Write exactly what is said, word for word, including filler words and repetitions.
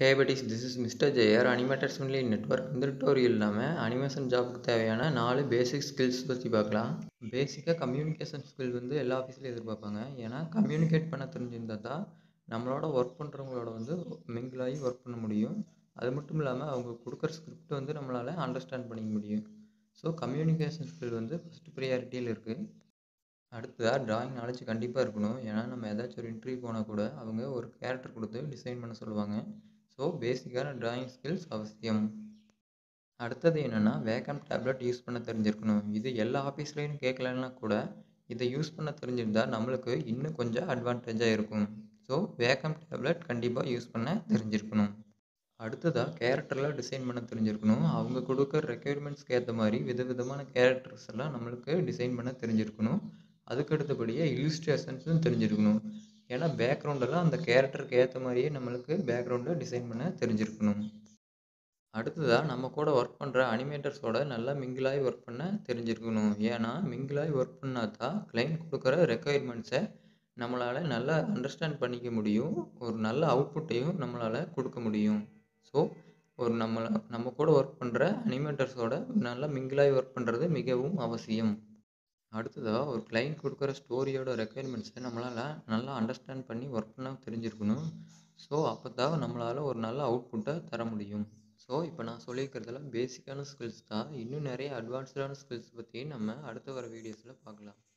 Hey buddies, this is mister Jayar, Animators Only Network. இந்த tutorial நாம animation ஜாப்க்கு தேவையான நாலு பேசிக் ஸ்கில்ஸ் பற்றி பார்க்கலாம். பேசிக்காக கம்யூனிகேஷன் ஸ்கில் வந்து எல்லா ஆஃபீஸ்லையும் எதிர்பார்ப்பாங்க. ஏன்னா கம்யூனிகேட் பண்ண தெரிஞ்சிருந்தால் தான் நம்மளோட ஒர்க் பண்ணுறவங்களோட வந்து மிங்கிள் ஆகி ஒர்க் பண்ண முடியும். அது மட்டும் இல்லாமல் அவங்க கொடுக்குற ஸ்கிரிப்ட் வந்து நம்மளால் அண்டர்ஸ்டாண்ட் பண்ணிக்க முடியும். ஸோ கம்யூனிகேஷன் ஸ்கில் வந்து ஃபஸ்ட் ப்ரியாரிட்டியில் இருக்குது. அடுத்ததாக டிராயிங் நாலேஜ் கண்டிப்பாக இருக்கணும். ஏன்னா நம்ம ஏதாச்சும் ஒரு இன்டர்வியூ போனால் கூட அவங்க ஒரு கேரக்டர் கொடுத்து டிசைன் பண்ண சொல்லுவாங்க. ஸோ பேசிக்கான டிராயிங் ஸ்கில்ஸ் அவசியம். அடுத்தது என்னென்னா வேக்கம் டேப்லெட் யூஸ் பண்ண தெரிஞ்சிருக்கணும். இது எல்லா ஆஃபீஸ்லேயும் கேட்கலன்னா கூட இதை யூஸ் பண்ண தெரிஞ்சிருந்தால் நம்மளுக்கு இன்னும் கொஞ்சம் அட்வான்டேஜாக இருக்கும். ஸோ வேக்கம் டேப்லெட் கண்டிப்பாக யூஸ் பண்ண தெரிஞ்சிருக்கணும். அடுத்ததாக கேரக்டர்லாம் டிசைன் பண்ண தெரிஞ்சிருக்கணும். அவங்க கொடுக்குற ரெக்யர்மெண்ட்ஸ்க்கு ஏற்ற மாதிரி விதவிதமான கேரக்டர்ஸ் எல்லாம் நம்மளுக்கு டிசைன் பண்ண தெரிஞ்சிருக்கணும். அதுக்கு அடுத்தபடியே இல்லுஸ்ட்ரேஷன்ஸும் தெரிஞ்சிருக்கணும். ஏன்னா பேக்ரவுண்டெல்லாம் அந்த கேரக்டருக்கு ஏற்ற மாதிரியே நம்மளுக்கு பேக்ரவுண்டை டிசைன் பண்ண தெரிஞ்சிருக்கணும். அடுத்ததாக நம்ம கூட ஒர்க் பண்ணுற அனிமேட்டர்ஸோட நல்லா மிங்கிளாகி ஒர்க் பண்ண தெரிஞ்சிருக்கணும். ஏன்னா மிங்கிளாகி ஒர்க் பண்ணால் தான் கிளைண்ட் கொடுக்குற ரெக்குயர்மெண்ட்ஸை நம்மளால் நல்லா அண்டர்ஸ்டாண்ட் பண்ணிக்க முடியும். ஒரு நல்ல அவுட்புட்டையும் நம்மளால் கொடுக்க முடியும். ஸோ ஒரு நம்மளை நம்ம கூட ஒர்க் பண்ணுற அனிமேட்டர்ஸோட நல்லா மிங்கிளாகி ஒர்க் பண்ணுறது மிகவும் அவசியம். அடுத்ததாக ஒரு கிளைண்ட் கொடுக்குற ஸ்டோரியோட ரெக்குயர்மெண்ட்ஸை நம்மளால் நல்லா அண்டர்ஸ்டாண்ட் பண்ணி ஒர்க் பண்ண தெரிஞ்சிருக்கணும். ஸோ அப்போ தான் நம்மளால் ஒரு நல்ல அவுட்புட்டை தர முடியும். ஸோ இப்போ நான் சொல்லியிருக்கிறதுல பேசிக்கான ஸ்கில்ஸ் தான். இன்னும் நிறைய அட்வான்ஸ்டான ஸ்கில்ஸ் பற்றி நம்ம அடுத்த வர வீடியோஸில் பார்க்கலாம்.